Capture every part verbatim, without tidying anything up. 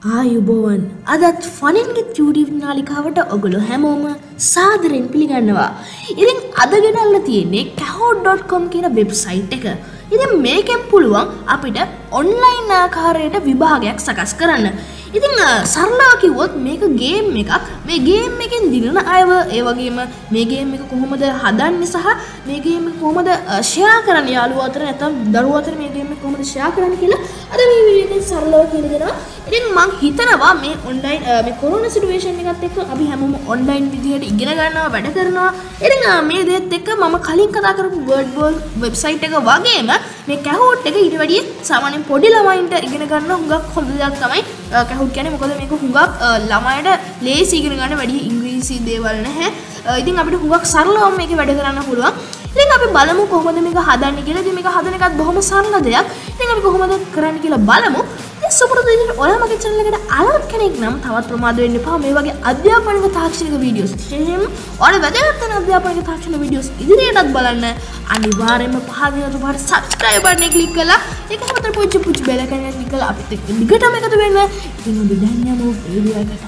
ආයුබෝවන් අදත් ෆනින්ගේ YouTube නාලිකාවට ඔගොල්ලෝ හැමෝම සාදරයෙන් පිළිගන්නවා. ඉතින් අද ගෙනල්ලා තියෙන්නේ kahoot dot com කියන වෙබ්සයිට් එක. ඉතින් මේකෙන් පුළුවන් අපිට ඔන්ලයින් ආකාරයට විභාගයක් සකස් කරන්න. ඉතින් සරලව කිව්වොත් මේක ගේම් එකක්. මේ ගේම් එකෙන් දිනන අයව ඒ වගේම මේ ගේම් එක කොහොමද හදන්නේ සහ මේ ගේම් එක කොහොමද ෂෙයා කරන්නේ යාළුවෝ අතර නැත්නම් දරුවෝ අතර මේ ගේම් එක කොහොමද ෂෙයා කරන්නේ කියලා අද මේ වීඩියෝ එකෙන් සරලව කියලා දෙනවා. ඉතින් මම හිතනවා මේ ඔන්ලයින් මේ කොරෝනා සිටුේෂන් එකත් එක්ක අපි හැමෝම ඔන්ලයින් විදිහට ඉගෙන ගන්නවා වැඩ කරනවා. ඉතින් මේ දෙයත් එක්ක මම කලින් කතා කරපු වර්ඩ් බෝල් වෙබ්සයිට් එක වගේම මේ kahoot එක ඊට වැඩිය සාමාන්‍යයෙන් පොඩි ළමයින්ට ඉගෙන ගන්න හුඟක් හොඳ දෙයක් තමයි kahoot කියන්නේ. මොකද මේක හුඟක් ළමයින්ට ලේසි ඉගෙන ගන්න වැඩි ඉංග්‍රීසි දේවල් නැහැ. ඉතින් අපිට හුඟක් සරලව මේක වැඩ කරන්න පුළුවන්. ඉතින් අපි බලමු කොහොමද මේක හදන්නේ කියලා. ඉතින් මේක හදන එකත් බොහොම සරල දෙයක්. ඉතින් අපි කොහොමද කරන්නේ කියලා බලමු. සුපුරුදු විදිහට ඔයා මගේ channel එකට අලුත් කෙනෙක් නම් තවත් ප්‍රමාද වෙන්න එපා. මේ වගේ අධ්‍යාපනික තාක්ෂණික වීඩියෝස් විශේෂයෙන්ම ඔයාලා වැදගත් වෙන අධ්‍යාපනික තාක්ෂණික වීඩියෝස් ඉදිරියටත් බලන්න අනිවාර්යයෙන්ම පහදින තුපාට subscribe button එක click කරලා ඒක හැමතැන පුංචි පුංචි bell icon එක click කරලා අපිත් එක්ක දිගටම එකතු වෙන්න. ඉතින් අපි දැන් යමු වීඩියෝ එකට.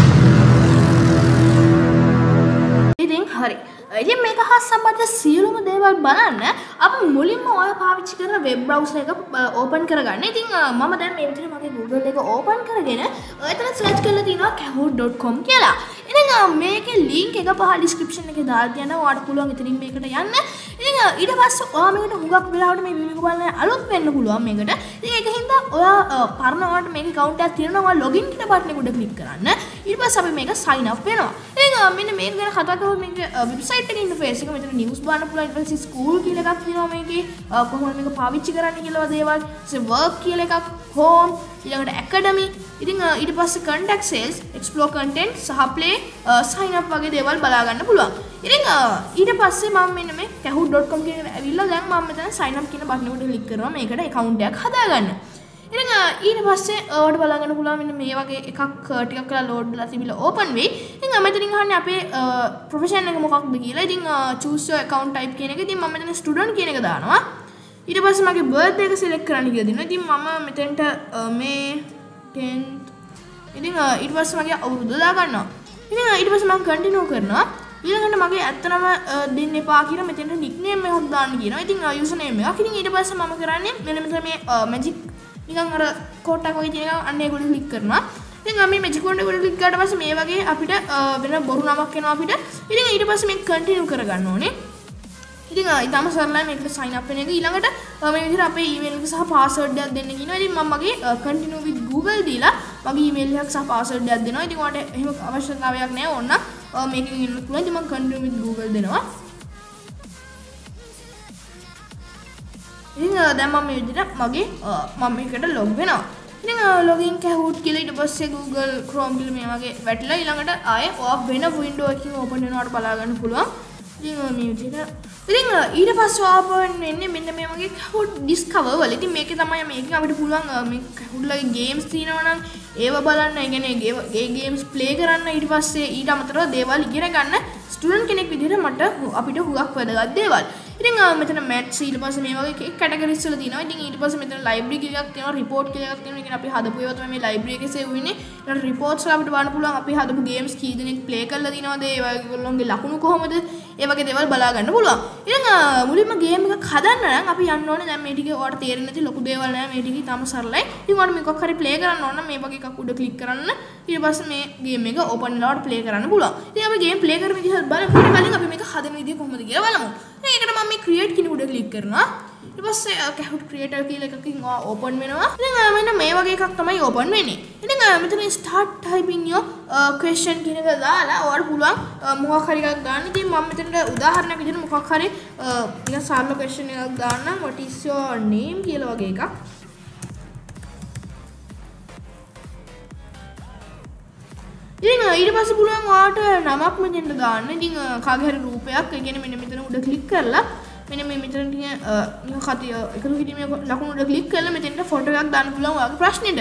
ඉතින් හරි. ඉතින් මේක හා සම්බන්ධ සියලුම දේවල් බලන්න අපි මුලින්ම ඔයා පාවිච්චි කරන වෙබ් බ්‍රවුසර් එක ඕපන් කරගන්න. ඉතින් මම දැන් මේ විදිහට මගේ Google එක ඕපන් කරගෙන එතන සර්ච් කරලා තියෙනවා kahoot dot com කියලා. ඉතින් මේකේ link එක පහ description එකේ දාලා තියනවා. ඔයාලට පුළුවන් ඉතින් මේකට යන්න. ඉතින් ඊට පස්සේ ඔයා මේකට හුඟක් වෙලාවට මේ වීඩියෝ එක බලන්න අලුත් වෙන්න පුළුවන් මේකට. ඉතින් ඒක හින්දා ඔයා පරණ ඔයාලට මේක account එකක් තියෙනවා. ඔයා login කියන බටන් එක උඩ click කරන්න. ඊට පස්සේ අපි මේක sign up වෙනවා. ඉතින් මෙන්න මේක ගැන කතා කරමු. මේක website එකේ ඉන්ටර්ෆේස් එක මෙතන news බලන්න පුළුවන්. ඊට පස්සේ school කියලා එකක් තියෙනවා මේකේ. කොහොමද මේක පාවිච්චි කරන්න කියලා දේවල්. ඊට work කියලා එකක්, home, ඊළඟට academy. ඉතින් ඊට පස්සේ contact sales, explore content සහ play, sign up වගේ දේවල් බලා ගන්න පුළුවන්. ඉතින් ඊට පස්සේ මම මෙන්න මේ kahoot dot com කියන එක ඇවිල්ලා දැන් මම මෙතන sign up කියන බටන් එකට ක්ලික් කරනවා මේකට account එකක් හදාගන්න. ඉතින් ඊට පස්සේ ඔයාලට බලා ගන්න පුළුවන් මෙන්න මේ වගේ එකක් ටිකක් කරලා load වෙලා තිබිලා open වෙයි. ඉතින් මෙතනින් අහන්නේ අපේ profession එක මොකක්ද කියලා. ඉතින් choose your account type කියන එක. ඉතින් මම මෙතන student කියන එක දානවා. ඊට පස්සේ මගේ birthday එක select කරන්න කියලා දෙනවා. ඉතින් මම මෙතෙන්ට මේ tenth ඉතින් ඊට පස්සේ මගේ අවුරුද්ද දා ගන්නවා. ඉතින් ඊට පස්සේ මම continue කරනවා. ඊළඟට මගේ ඇත්තනම දෙන්න එපා කියලා මෙතෙන්ට nickname එකක් දාන්න කියනවා. ඉතින් username එකක්. ඉතින් ඊට පස්සේ මම කරන්නේ මෙන්න මෙතන මේ magic නිකන් අර කෝට් එකක් වගේ තියෙනවා. අන්න ඒක උඩ ක්ලික් කරනවා. ඉතින් අපි magic කෝට් එක උඩ ක්ලික් කරාට පස්සේ මේ වගේ අපිට වෙන බොරු නමක් එනවා අපිට. ඉතින් ඊට පස්සේ මේක continue කරගන්න ඕනේ. ඉතින් ඊටම සරලයි මේකට sign up වෙන එක. ඊළඟට මේ විදිහට අපේ email එක සහ password එකක් දෙන්න කියනවා. ඉතින් මම මගේ continue with Google දීලා මගේ email එකක් සහ password එකක් දෙනවා. ඉතින් ඔයාලට එහෙම අවශ්‍යතාවයක් නැහැ ඕන නම් මේකෙන් ඉන්න පුළුවන්. ඉතින් මම continue with Google දෙනවා. ඉතින් දැන් මම මේ විදිහට මගේ මම මේකට log වෙනවා. ඉතින් login kahoot කියලා ඊට පස්සේ Google Chrome කියලා මේ වගේ වැටලා ඊළඟට ආයේ ඔයා වෙන window එකකින් open වෙනවට බලා ගන්න පුළුවන්. ඉතින් මේ විදිහට ඉතින් ඊට පස්සේ open වෙන්නේ මෙන්න මේ වගේ kahoot discover වල. ඉතින් මේකේ තමයි මේකෙන් අපිට පුළුවන් මේ kahoot ලගේ games තියෙනවා නම් ඒව බලන්න. ඒ කියන්නේ ඒ games play කරන්න. ඊට පස්සේ ඊට අමතරව දේවල් ඉගෙන ගන්න ස්ටුඩන්ට් කෙනෙක් විදිහට මට අපිට හුඟක් වැදගත් දේවල්. ඉතින් මෙතන maths ඊට පස්සේ මේ වගේ categories වල තියෙනවා. ඉතින් ඊට පස්සේ මෙතන library කියලා එකක් තියෙනවා, report කියලා එකක් තියෙනවා. ඉතින් අපි හදපු ඒවා තමයි මේ library එකේ save වෙන්නේ. ඊට reports වල අපිට බලන්න පුළුවන් අපි හදපු games කී දෙනෙක් play කරලා තියෙනවද, ඒ වගේ ඒගොල්ලෝගේ ලකුණු කොහොමද, ඒ වගේ දේවල් බලා ගන්න පුළුවන්. ඉතින් මුලින්ම game එකක් හදන්න නම් අපි යන්න ඕනේ. දැන් මේ ටික ඔයාලට තේරෙන්නේ නැති ලොකු දේවල් නෑ. මේ ටික ඉතාම සරලයි. ඉතින් ඔයාලට මේකක් හරි play කරන්න ඕන නම් මේ වගේ එකක් උඩ click කරන්න. ඊට පස්සේ මේ game එක open වෙලාවට play කරන්න පුළුවන්. ඉතින් අපි game play කරන විදිහ බලමු. ඊට කලින් අපි මේක හදන විදිහ කොහොමද කියලා බලමු. දැන් ඒකට මම මේ create කියන උඩ click කරනවා. ඊට පස්සේ kahoot creator කියලා එකකින් open වෙනවා. ඉතින් මෙන්න මේ වගේ එකක් තමයි open වෙන්නේ. ඉතින් මෙතන start typing your question කියන එක දාලා ඔයාලට පුළුවන් මොකක් හරි එකක් ගන්න. ඉතින් මම මෙතනට උදාහරණයක් විදිහට මොකක් හරි නිකන් සරල question එකක් දාන්නම්. what is your name කියලා වගේ එකක්. ඉතින් ඊට පස්සේ පුළුවන් ඔයාලට නමක් මෙතෙන්ට දාන්න. ඉතින් කාගේ හරි රූපයක් ඒ කියන්නේ මෙන්න මෙතන උඩ ක්ලික් කරලා මෙන්න මේ මෙතන තියෙන නිකන් කතිය එකතු කිරීමේ ලකුණු උඩ ක්ලික් කරලා මෙතෙන්ට ෆොටෝ එකක් දාන්න පුළුවන් ඔයාගේ ප්‍රශ්නෙට.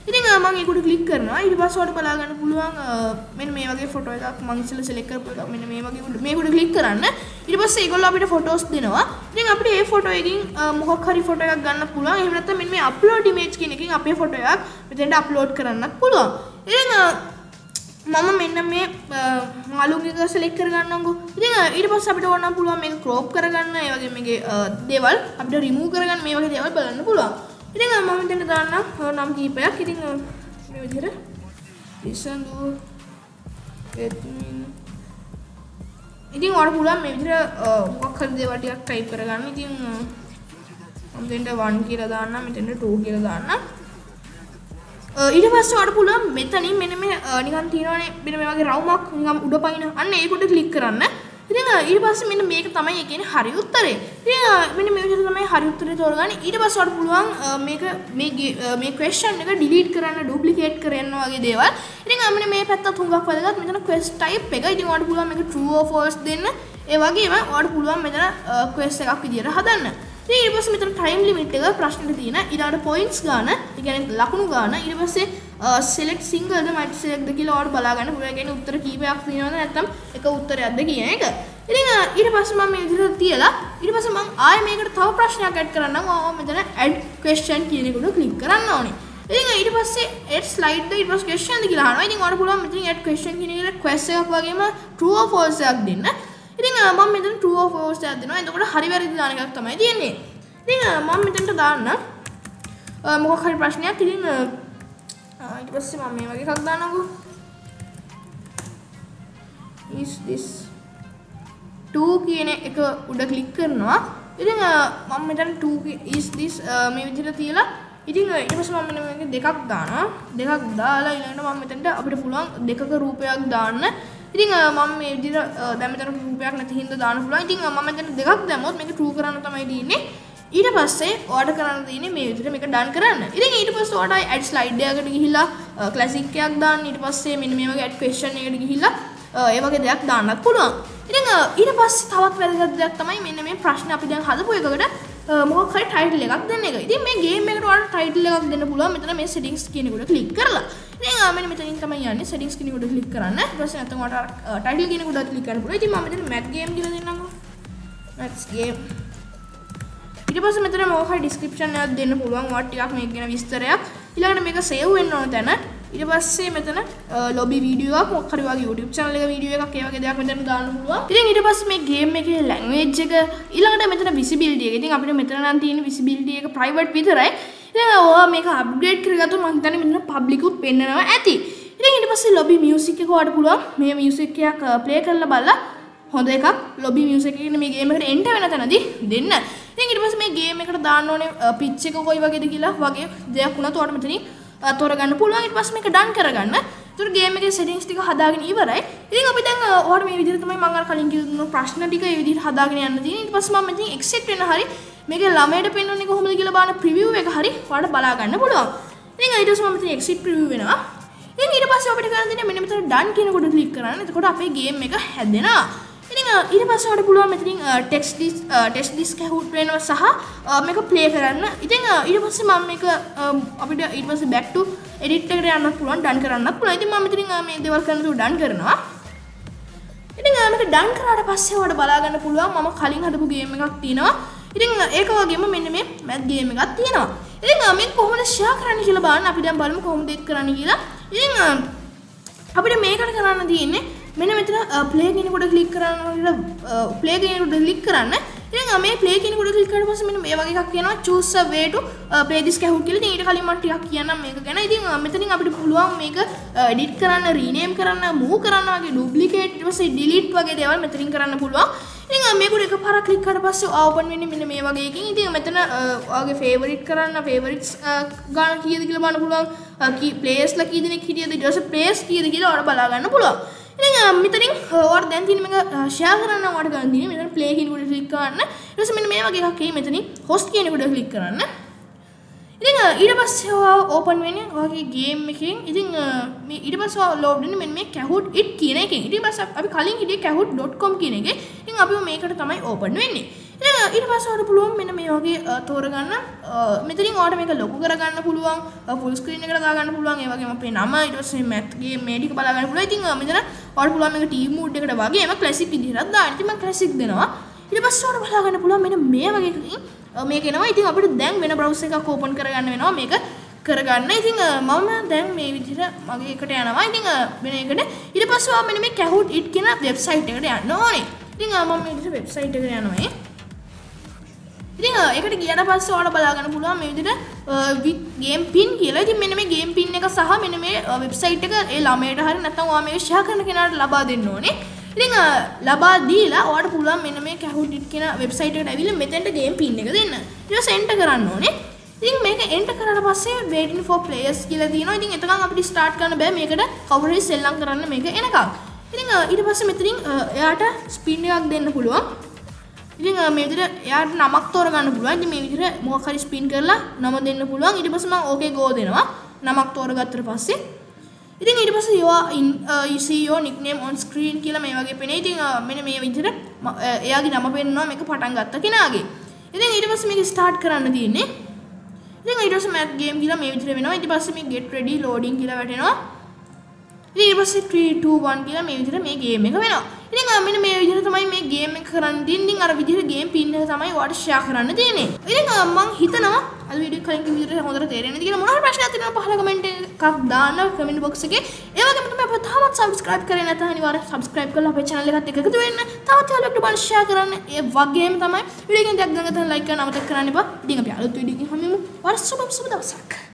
ඉතින් මම ඒකට ක්ලික් කරනවා. ඊට පස්සේ ඔයාලට බලා ගන්න පුළුවන් මෙන්න මේ වගේ ෆොටෝ එකක් මම ඉස්සෙල්ලා select කරපු එක මෙන්න මේ වගේ මේකට ක්ලික් කරන්න. ඊට පස්සේ ඒගොල්ලෝ අපිට ෆොටෝස් දෙනවා. ඉතින් අපිට මේ ෆොටෝ එකකින් මොකක් හරි ෆොටෝ එකක් ගන්න පුළුවන්. එහෙම නැත්නම් මෙන්න මේ upload image කියන එකකින් අපේ ෆොටෝ එකක් මෙතෙන්ට අප්ලෝඩ් කරන්නත් පුළුවන්. ඉතින් මම මෙන්න මේ මාළුන්ගේ එක select කරගන්නම්කෝ. ඉතින් ඊට පස්සේ අපිට ඕන නම් පුළුවන් මේක crop කරගන්න. ඒ වගේ මේකේ දේවල් අපිට remove කරගන්න මේ වගේ දේවල් බලන්න පුළුවන්. ඉතින් මම මෙතන දාන්නම් නම් කීපයක්. ඉතින් මේ විදිහට listen to admin. ඉතින් ඔයාලට පුළුවන් මේ විදිහට මොකක් හරි දේවල් ටිකක් type කරගන්න. ඉතින් මම මෙතෙන්ට one කියලා දාන්නම්. මෙතෙන්ට two කියලා දාන්නම්. ඊට පස්සේ ඔයාලට පුළුවන් මෙතනින් මෙන්න මේ නිකන් තියෙනවානේ මෙන්න මේ වගේ රවුමක් නිකන් උඩ පයින් අන්න ඒකට ක්ලික් කරන්න. ඉතින් ඊට පස්සේ මෙන්න මේක තමයි ඒ කියන්නේ හරි උත්තරේ. ඉතින් මෙන්න මේ විදිහට තමයි හරි උත්තරේ තෝරගන්නේ. ඊට පස්සේ ඔයාලට පුළුවන් මේක මේ මේ question එක delete කරන්න, duplicate කරන්න වගේ දේවල්. ඉතින් මෙන්න මේ පැත්ත තුනක් වැදගත්. මෙතන quest type එක. ඉතින් ඔයාලට පුළුවන් මේක true or false දෙන්න. ඒ වගේම ඔයාලට පුළුවන් මෙතන quest එකක් විදියට හදන්න. ඉතින් ඊට පස්සේ මෙතන time limit එක ප්‍රශ්නෙට තියෙන. ඊළඟට points ගන්න, ඒ කියන්නේ ලකුණු ගන්න. ඊට පස්සේ select single ද multi select ද කියලා ඔයාලට බලා ගන්න පුළුවන්. ඒ කියන්නේ උත්තර කීපයක් තියෙනවද නැත්නම් එක උත්තරයක්ද කියන එක. ඉතින් ඊට පස්සේ මම මේ විදිහට තියලා ඊට පස්සේ මම ආයෙ මේකට තව ප්‍රශ්නයක් add කරන්නම්. මම මෙතන add question කියන එකට click කරන්න ඕනේ. ඉතින් ඊට පස්සේ add slide ද ඊට පස්සේ question ද කියලා අහනවා. ඉතින් ඔයාලට පුළුවන් මෙතන add question කියන එකට quest එකක් වගේම true or false එකක් දෙන්න. ඉතින් මම මෙතන true or false එකක් දෙනවා. එතකොට හරි වැරදි දාන එකක් තමයි තියෙන්නේ. ඉතින් මම මෙතනට දාන්න මොකක් හරි ප්‍රශ්නයක්. ඉතින් ඊට පස්සේ මම මේ වගේ එකක් දාන්නකෝ. is this two කියන එක උඩ ක්ලික් කරනවා. ඉතින් මම මෙතන two is this මේ විදිහට තියලා ඉතින් ඊට පස්සේ මම මෙන්න මේක දෙකක් දානවා. දෙකක් දාලා ඊළඟට මම මෙතනට අපිට පුළුවන් දෙකක රූපයක් දාන්න. ඉතින් මම මේ විදිහට දැන් මෙතන රූපයක් නැති හින්දා දාන්න පුළුවන්. ඉතින් මම මෙතන දෙකක් දැම්මොත් මේක true කරන්න තමයි තියෙන්නේ. ඊට පස්සේ ඔයාලට කරන්න තියෙන්නේ මේ විදිහට මේක done කරන්න. ඉතින් ඊට පස්සේ ඔයාලට add slide එකකට ගිහිල්ලා classic එකක් දාන්න. ඊට පස්සේ මෙන්න මේ වගේ add question එකකට ගිහිල්ලා ඒ වගේ දෙයක් දාන්නත් පුළුවන්. ඉතින් ඊට පස්සේ තවත් වැදගත් දෙයක් තමයි මෙන්න මේ ප්‍රශ්න අපි දැන් හදපු එකකට මොකක් හරි title එකක් දෙන්න එක. ඉතින් මේ game එකට ඔයාලට title එකක් දෙන්න පුළුවන්. මෙතන මේ settings කියන එකට click කරලා. ඉතින් මෙන්න මෙතනින් තමයි යන්නේ settings කියන එකට click කරන්න. ඊට පස්සේ නැත්නම් ඔයාලට title කියන එකට click කරන්න පුළුවන්. ඉතින් මම මෙතන math game කියලා දෙන්නම්කෝ. maths game. ඊට පස්සේ මෙතන මොකක් හරි description එකක් දෙන්න පුළුවන්. ඔයාලට ටිකක් මේක ගැන විස්තරයක්. ඊළඟට මේක save වෙන්න ඕන තැන. ඊට පස්සේ මෙතන lobby video එකක් මොකක් හරි වගේ YouTube channel එක video එකක් ඒ වගේ දෙයක් මෙතන දාන්න පුළුවන්. ඉතින් ඊට පස්සේ මේ game එකේ language එක ඊළඟට මෙතන visibility එක. ඉතින් අපිට මෙතන නම් තියෙන visibility එක private විතරයි. ඉතින් ඔයා මේක upgrade කරගත්තොත් මම හිතන්නේ මෙතන public උත් පෙන්නනවා ඇති. ඉතින් ඊට පස්සේ lobby music එක ඔයාලට පුළුවන් මේ music එකක් play කරලා බලලා හොඳ එකක් lobby music එකකින් මේ game එකට enter වෙන තැනදී දෙන්න. ඉතින් ඊට පස්සේ මේ game එකට දාන්න ඕනේ pitch එක කොයි වගේද කියලා වගේ දෙයක් වුණත් ඔයාලට මෙතනින් තෝරගන්න පුළුවන්. ඊට පස්සේ මේක done කරගන්න. ඒතර game එකේ settings ටික හදාගෙන ඉවරයි. ඉතින් අපි දැන් ඔයාලට මේ විදිහට තමයි මම අර කලින් කිව්ව ප්‍රශ්න ටික මේ විදිහට හදාගෙන යන්න තියෙන්නේ. ඊට පස්සේ මම මෙතන exit වෙන හරි මේකේ ළමයට පෙන්වන්නේ කොහොමද කියලා බලන preview එක හරි ඔයාලට බලා ගන්න පුළුවන්. ඉතින් ඊට පස්සේ මම මෙතන exit preview වෙනවා. ඉතින් ඊට පස්සේ අපිට කරන්න තියෙන්නේ මෙන්න මෙතන done කියන කොට click කරන්න. එතකොට අපේ game එක හැදෙනවා. ඉතින් ඊට පස්සේ ඔයාලට පුළුවන් මෙතනින් text disk text disk එකක් වෙනවා සහ මේක play කරන්න. ඉතින් ඊට පස්සේ මම මේක අපිට ඊට පස්සේ back to edit එකට යන්නත් පුළුවන් done කරන්නත් පුළුවන්. ඉතින් මම මෙතනින් මේ දේවල් කරන තු done කරනවා. ඉතින් මේක done කරාට පස්සේ ඔයාලට බලා ගන්න පුළුවන් මම කලින් හදපු game එකක් තියෙනවා. ඉතින් ඒක වගේම මෙන්න මේ math game එකක් තියෙනවා. ඉතින් මේක කොහොමද share කරන්න කියලා බලන්න. අපි දැන් බලමු කොහොමද ඒක කරන්න කියලා. ඉතින් අපිට මේකට කරන්න තියෙන්නේ මෙන්න මෙතන play කියන කොට click කරනවා. play කියන කොට click කරන්න. ඉතින් මේ play කියන කොට click කරලා පස්සේ මෙන්න මේ වගේ එකක් කියනවා choose a way to play this Kahoot කියලා. ඉතින් ඊට කලින් මම ටිකක් කියන්නම් මේක ගැන. ඉතින් මෙතනින් අපිට පුළුවන් මේක edit කරන්න, rename කරන්න, move කරන්න වගේ duplicate ඊට පස්සේ delete වගේ දේවල් මෙතනින් කරන්න පුළුවන්. ඉතින් මේකට එකපාරක් click කරලා පස්සේ open වෙන්නේ මෙන්න මේ වගේ එකකින්. ඉතින් මෙතන ඔයාගේ favorite කරන්න, favorites ගන්න කීයද කියලා බලන්න පුළුවන්. කී players ලා කී දෙනෙක් හිටියද ඊට පස්සේ players කීයද කියලා ඔයාලා බලා ගන්න පුළුවන්. ඉතින් මෙතනින් ඔයාලා දැන් තියෙන මේක share කරන්න ඔයාලට ගන්න තියෙන්නේ මෙතන play කියන කොට click කරන්න. ඊට පස්සේ මෙන්න මේ වගේ එකක් එයි මෙතනින් host කියන කොට click කරන්න. ඉතින් ඊට පස්සේ ඔයා open වෙන්නේ ඔයාගේ game එකෙන්. ඉතින් මේ ඊට පස්සේ ඔයා load වෙන්නේ මෙන්න මේ Kahoot it කියන එකෙන්. ඊට පස්සේ අපි කලින් හිටියේ kahoot dot com කියන එකේ. ඉතින් අපි මේකට තමයි open වෙන්නේ. ඊට පස්සේ ඔයාලට පුළුවන් මෙන්න මේ වගේ තෝරගන්න මෙතනින් ඔයාලට මේක ලොකු කරගන්න පුළුවන් ෆුල් ස්ක්‍රීන් එකට දාගන්න පුළුවන් ඒ වගේම අපේ නම ඊට පස්සේ මැත් ගේම් මේ ටික බලා ගන්න පුළුවන්. ඉතින් මෙතන ඔයාලට පුළුවන් මේක ටීම් මෝඩ් එකට වගේම ක්ලාසික් විදිහට දාන්න. ඉතින් මම ක්ලාසික් දෙනවා. ඊට පස්සේ ඔයාලට බලා ගන්න පුළුවන් මෙන්න මේ වගේ එකකින් මේක එනවා. ඉතින් අපිට දැන් වෙන බ්‍රවුසර් එකක් ඕපන් කරගන්න වෙනවා මේක කරගන්න. ඉතින් මම දැන් මේ විදිහට මගේ එකට යනවා. ඉතින් වෙන එකට ඊට පස්සේ ඔයා මෙන්න මේ Kahoot it කියන වෙබ්සයිට් එකට යන්න ඕනේ. ඉතින් මම මේ විදිහට වෙබ්සයිට් එකට යනවා. ඉතින් ඒකට ගියට පස්සේ ඔයාලට බලා ගන්න පුළුවන් මේ විදිහට ගේම් පින් කියලා. ඉතින් මෙන්න මේ ගේම් පින් එක සහ මෙන්න මේ වෙබ්සයිට් එක ඒ ළමයට හරිය නැත්නම් ඔයා මේක ෂෙයා කරන කෙනාට ලබා දෙන්න ඕනේ. ඉතින් ලබා දීලා ඔයාලට පුළුවන් මෙන්න මේ Kahoot it කියන වෙබ්සයිට් එකට ඇවිල්ලා මෙතෙන්ට ගේම් පින් එක දෙන්න. ඊට පස්සේ එන්ටර් කරන්න ඕනේ. ඉතින් මේක එන්ටර් කරලා පස්සේ waiting for players කියලා තියෙනවා. ඉතින් එතකන් අපිට ස්ටාර්ට් කරන්න බෑ මේකට කවුරු හරි සෙල්ලම් කරන්න මේක එනකම්. ඉතින් ඊට පස්සේ මෙතනින් එයාට ස්පින් එකක් දෙන්න පුළුවන්. ඉතින් මේ විදිහට එයාට නමක් තෝරගන්න පුළුවන්. ඉතින් මේ විදිහට මොකක් හරි ස්පින් කරලා නම දෙන්න පුළුවන්. ඊට පස්සේ මම ඕකේ ගෝ දෙනවා. නමක් තෝරගත්තට පස්සේ ඉතින් ඊට පස්සේ you are in uh, you see your nickname on screen කියලා මේ වගේ පෙනේ. ඉතින් මෙන්න මේ විදිහට එයාගේ නම පෙන්නනවා මේක පටන් ගත්ත කෙනාගේ. ඉතින් ඊට පස්සේ මේක ස්ටාර්ට් කරන්න තියෙන්නේ. ඉතින් ඊට පස්සේ මැත් ගේම් කියලා මේ විදිහට වෙනවා. ඊට පස්සේ මේ get ready loading කියලා වැටෙනවා. ඉතින් ඊට පස්සේ three two one කියලා මේ විදිහට මේ ගේම් එක වෙනවා. ඉතින් මෙන්න මේ විදිහට තමයි මේ ගේම් එක කරන්න තියෙන්නේ. අර විදිහට ගේම් පින් එක තමයි ඔයාලට ෂෙයා කරන්න තියෙන්නේ. ඉතින් මම හිතනවා අද වීඩියෝ කලින් කිව්ව විදිහට හොඳට තේරෙන්නේ නැති කියලා මොනවා හරි ප්‍රශ්නයක් තියෙනවා පහළ කමෙන්ට් එකක් දාන්න කමෙන්ට් බොක්ස් එකේ. ඒ වගේම තමයි අපිට තාමත් subscribe කරේ නැත්නම් අනිවාර්යෙන් subscribe කරලා අපේ channel එකත් එක්ක එකතු වෙන්න. තවත් යාළුවෙක්ට බලන්න share කරන්න. ඒ වගේම තමයි වීඩියෝ එකෙන් දෙයක් ගන්න like කරන්න අමතක කරන්න එපා. ඉතින් අපි අලුත් වීඩියෝ එකකින් හමුවෙමු. වර්ෂ සුබ සුබ දවසක්.